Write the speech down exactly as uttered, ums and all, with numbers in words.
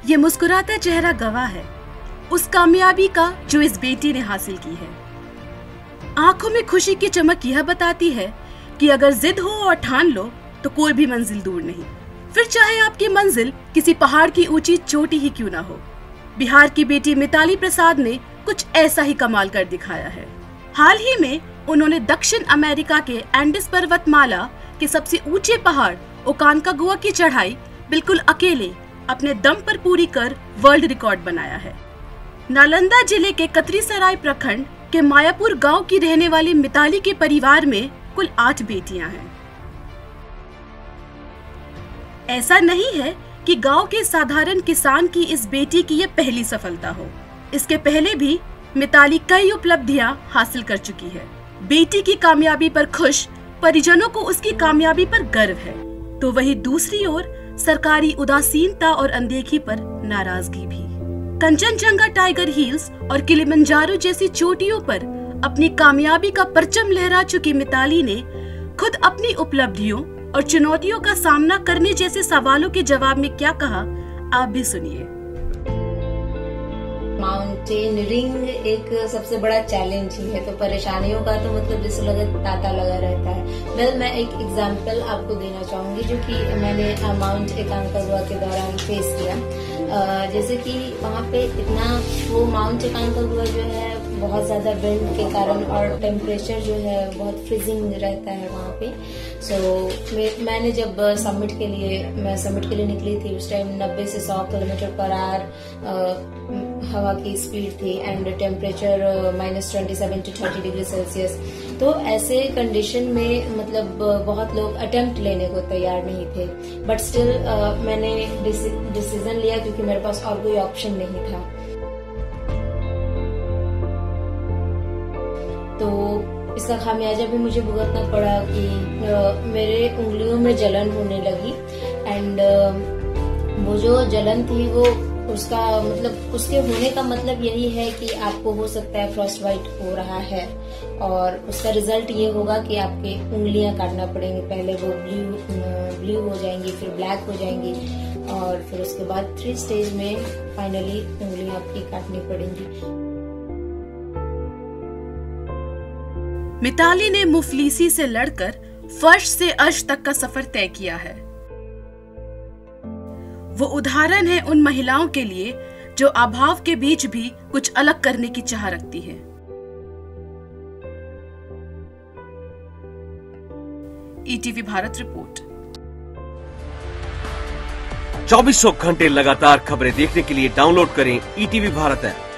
ये मुस्कुराता चेहरा गवाह है उस कामयाबी का जो इस बेटी ने हासिल की है। आंखों में खुशी की चमक यह बताती है कि अगर जिद हो और ठान लो तो कोई भी मंजिल दूर नहीं, फिर चाहे आपकी मंजिल किसी पहाड़ की ऊंची चोटी ही क्यों ना हो। बिहार की बेटी मिताली प्रसाद ने कुछ ऐसा ही कमाल कर दिखाया है। हाल ही में उन्होंने दक्षिण अमेरिका के एंडीज पर्वतमाला के सबसे ऊंचे पहाड़ ओकानकागुआ की चढ़ाई बिल्कुल अकेले अपने दम पर पूरी कर वर्ल्ड रिकॉर्ड बनाया है। नालंदा जिले के कतरीसराय प्रखंड के मायापुर गांव की रहने वाली मिताली के परिवार में कुल आठ बेटियां हैं। ऐसा नहीं है कि गांव के साधारण किसान की इस बेटी की यह पहली सफलता हो। इसके पहले भी मिताली कई उपलब्धियां हासिल कर चुकी है। बेटी की कामयाबी पर खुश परिजनों को उसकी कामयाबी पर गर्व है, तो वहीं दूसरी ओर सरकारी उदासीनता और अनदेखी पर नाराजगी भी। कंचनजंगा टाइगर हिल्स और किलिमंजारो जैसी चोटियों पर अपनी कामयाबी का परचम लहरा चुकी मिताली ने खुद अपनी उपलब्धियों और चुनौतियों का सामना करने जैसे सवालों के जवाब में क्या कहा, आप भी सुनिए। माउंटेनियरिंग एक सबसे बड़ा चैलेंज ही है, तो परेशानियों का तो मतलब जैसे लगा तांता लगा रहता है। वेल मैं एक एग्जांपल आपको देना चाहूंगी जो कि मैंने माउंट एकांकागुआ के दौरान फेस किया। uh, जैसे कि वहाँ पे इतना वो माउंट एकांकागुआ जो है बहुत ज्यादा विंड के कारण और टेम्परेचर जो है बहुत फ्रीजिंग रहता है वहाँ पे। सो so, मैंने जब समिट के लिए मैं समिट के लिए निकली थी उस टाइम नब्बे से सौ किलोमीटर पर आवर हवा की स्पीड थी and temperature minus twenty seven to thirty degree Celsius. तो ऐसे कंडीशन में मतलब बहुत लोग अटेम्प्ट लेने को तैयार नहीं थे, बट स्टिल uh, मैंने डिसीजन लिया क्योंकि मेरे पास और कोई ऑप्शन नहीं था। तो इसका खामियाजा भी मुझे भुगतना पड़ा कि uh, मेरे उंगलियों में जलन होने लगी एंड uh, वो जो जलन थी वो उसका मतलब उसके होने का मतलब यही है कि आपको हो सकता है फ्रॉस्ट बाइट हो रहा है और उसका रिजल्ट ये होगा कि आपके उंगलियां काटना पड़ेंगी। पहले वो ब्लू ब्लू हो जाएंगी, फिर ब्लैक हो जाएंगी और फिर उसके बाद थ्री स्टेज में फाइनली उंगलियां आपकी काटनी पड़ेंगी। मिताली ने मुफलिसी से लड़कर फर्श से अर्श तक का सफर तय किया है। वो उदाहरण है उन महिलाओं के लिए जो अभाव के बीच भी कुछ अलग करने की चाह रखती है। ETV Bharat report. चौबीसों घंटे लगातार खबरें देखने के लिए डाउनलोड करें ईटीवी भारत ऐप।